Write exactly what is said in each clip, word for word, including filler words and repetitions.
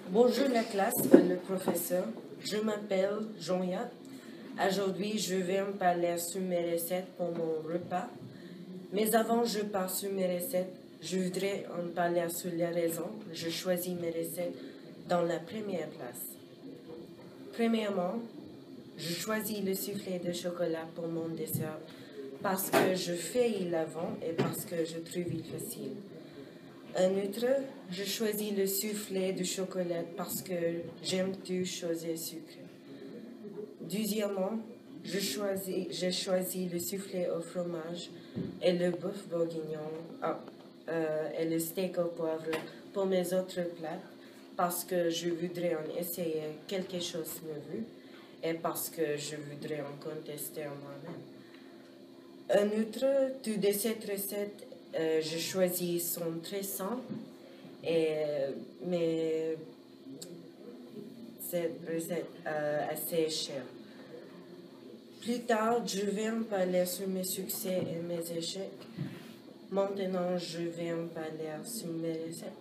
Bonjour la classe, le professeur. Je m'appelle Jean-Yann. Aujourd'hui, je vais me parler sur mes recettes pour mon repas. Mais avant je pars sur mes recettes, je voudrais en parler sur les raisons. Je choisis mes recettes dans la première place. Premièrement, je choisis le soufflé de chocolat pour mon dessert parce que je fais l'avant et parce que je trouve il facile. En outre, je choisis le soufflé de chocolat parce que j'aime tout chose sucré. Deuxièmement, je choisis, j'ai choisi le soufflé au fromage et le bœuf bourguignon ah, euh, et le steak au poivre pour mes autres plats parce que je voudrais en essayer quelque chose de nouveau et parce que je voudrais en contester moi-même. En outre, toutes ces recettes Euh, je choisis sont très simples, et, mais cette recette euh, assez chère. Plus tard, je vais en parler sur mes succès et mes échecs. Maintenant, je vais en parler sur mes recettes.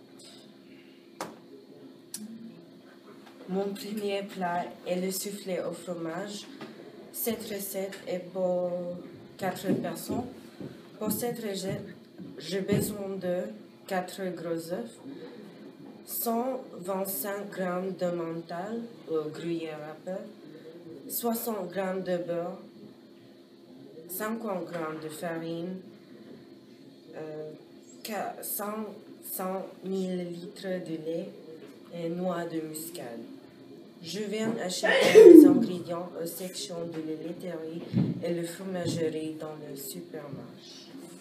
Mon premier plat est le soufflé au fromage. Cette recette est pour quatre personnes. Pour cette recette, j'ai besoin de quatre gros œufs, cent vingt-cinq grammes de mental ou gruyère râpé, soixante grammes de beurre, cinquante grammes de farine, euh, cent millilitres de lait et noix de muscade. Je viens acheter les ingrédients aux sections de la laiterie et la fromagerie dans le supermarché.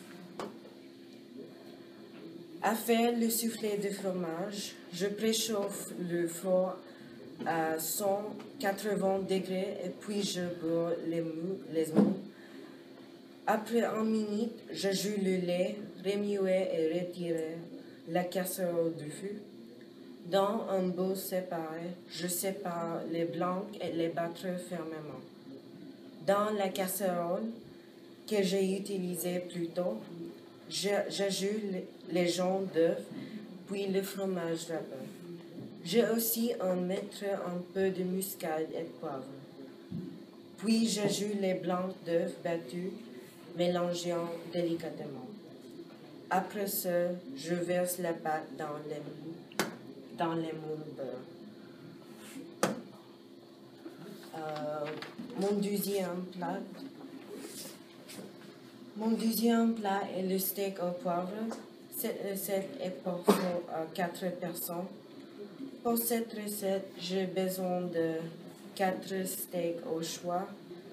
À faire le soufflé de fromage, je préchauffe le four à cent quatre-vingts degrés et puis je bourre les mous, les mous. Après une minute, j'ajoute le lait, remuer et retirer la casserole du feu. Dans un bol séparé, je sépare les blancs et les battre fermement. Dans la casserole que j'ai utilisée plus tôt, j'ajoute les jaunes d'œufs, puis le fromage râpé. J'ai aussi en mettre un peu de muscade et de poivre. Puis j'ajoute les blancs d'œufs battus, mélangeant délicatement. Après ça, je verse la pâte dans les, dans les moules beurre. Euh, mon deuxième plat Mon deuxième plat est le steak au poivre. Cette recette est pour quatre personnes. Pour cette recette, j'ai besoin de quatre steaks au choix,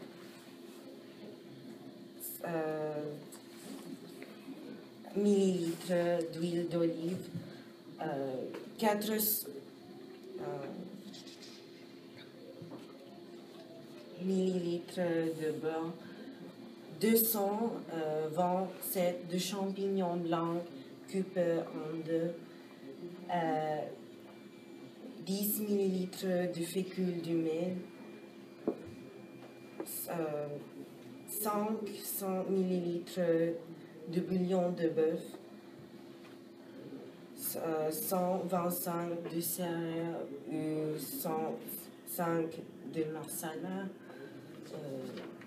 euh, millilitres d'huile d'olive, euh, quatre euh, millilitres de beurre, deux cent vingt-sept de champignons blancs coupés en deux, euh, dix millilitres de fécule de mil, euh, cinq cents millilitres de bouillon de bœuf, euh, cent vingt-cinq de céréales ou cent cinq de masala, euh,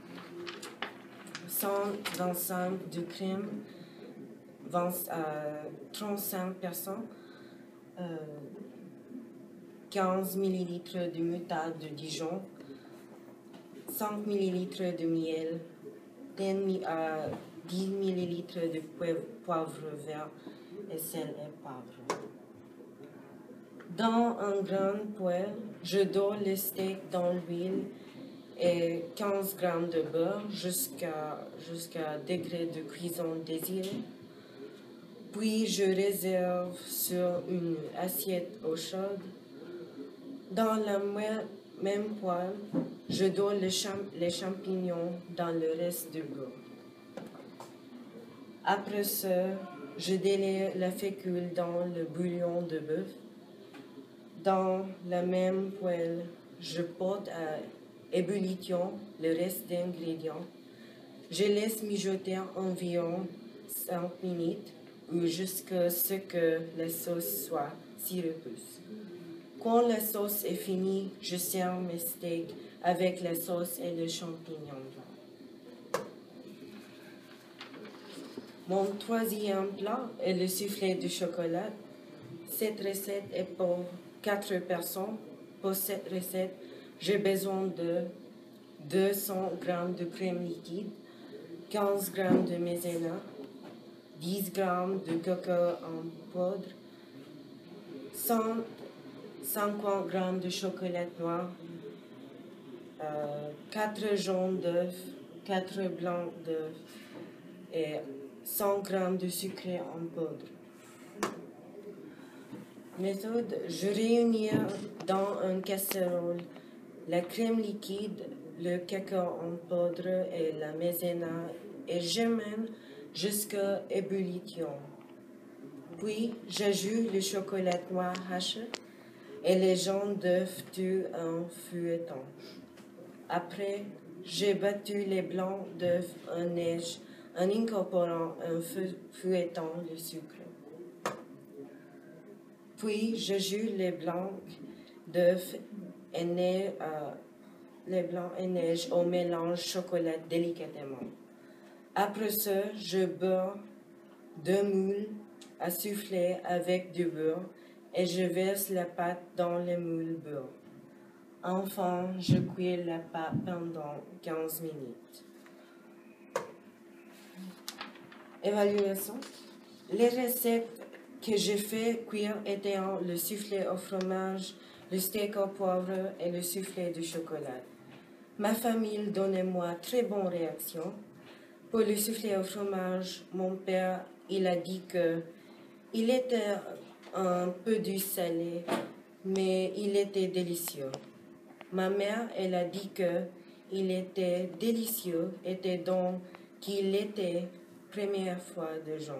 cent vingt-cinq de crème, vingt, euh, trente-cinq personnes, euh, quinze millilitres de moutarde de Dijon, cinq millilitres de miel, dix millilitres de poivre vert et sel et poivre. Dans un grand poêle, je dors le steak dans l'huile et quinze grammes de beurre jusqu'à jusqu'à degré de cuisson désiré. Puis je réserve sur une assiette eau chaude. Dans la même poêle, je donne les, champ les champignons dans le reste du beurre. Après ça, je délaie la fécule dans le bouillon de bœuf. Dans la même poêle, je porte à ébullition le reste des ingrédients. Je laisse mijoter environ cinq minutes ou jusqu'à ce que la sauce soit sirupeuse. Quand la sauce est finie, je sers mes steaks avec la sauce et le champignon blanc. Mon troisième plat est le soufflé de chocolat. Cette recette est pour quatre personnes. Pour cette recette, j'ai besoin de deux cents grammes de crème liquide, quinze grammes de maïzena, dix grammes de coco en poudre, cent cinquante grammes de chocolat noir, euh, quatre jaunes d'œufs, quatre blancs d'œufs et cent grammes de sucre en poudre. Méthode, je réunis dans une casserole la crème liquide, le cacao en poudre et la maïzena et j'amène jusqu'à ébullition. Puis, j'ajoute le chocolat noir haché et les jaunes d'œufs tués en fouettant. Après, j'ai battu les blancs d'œufs en neige en incorporant un fouettant le sucre. Puis, j'ajoute les blancs d'œufs et neige, euh, les blancs et neige au mélange chocolat délicatement. Après ça, je beurre deux moules à souffler avec du beurre et je verse la pâte dans les moules beurre. Enfin, je cuis la pâte pendant quinze minutes. Évaluation. Les recettes que j'ai fait cuire étaient le soufflé au fromage, le steak au poivre et le soufflé de chocolat. Ma famille donnait moi très bonne réaction. Pour le soufflé au fromage, mon père, il a dit que il était un peu du salé, mais il était délicieux. Ma mère, elle a dit que il était délicieux, et donc qu'il était première fois de gens.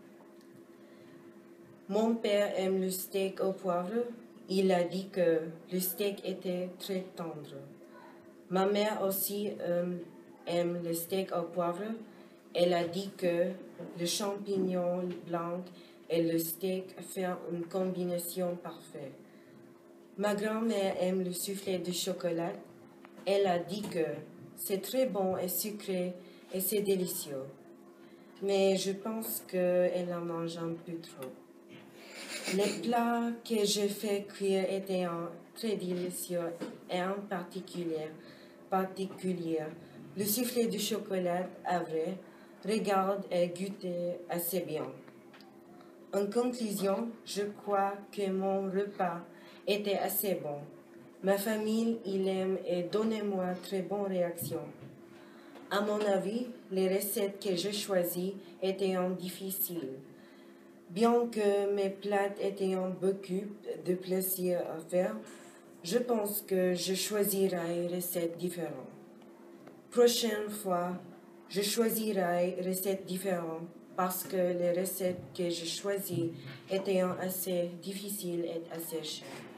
Mon père aime le steak au poivre. Il a dit que le steak était très tendre. Ma mère aussi euh, aime le steak au poivre. Elle a dit que le champignon blanc et le steak font une combinaison parfaite. Ma grand-mère aime le soufflé de chocolat. Elle a dit que c'est très bon et sucré et c'est délicieux. Mais je pense qu'elle en mange un peu trop. Les plats que j'ai fait cuire étaient très délicieux et en particulier, particulier le soufflé de chocolat avait, regarde et goûtait assez bien. En conclusion, je crois que mon repas était assez bon. Ma famille, il aime et donnait-moi très bonne réaction. À mon avis, les recettes que j'ai choisies étaient difficiles. Bien que mes plats étaient beaucoup de plaisir à faire, je pense que je choisirai une recette différente. Prochaine fois, je choisirai une recette différente parce que les recettes que j'ai choisies étaient assez difficiles et assez chères.